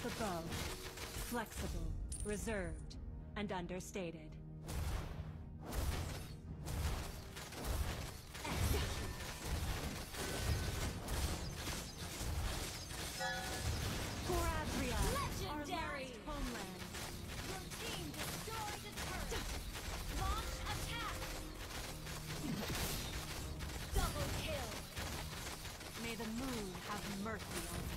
The bow. Flexible, reserved, and understated. Goravria, Legendary! our last homeland. Your team destroyed the turret! Launch attack! Double kill! May the moon have mercy on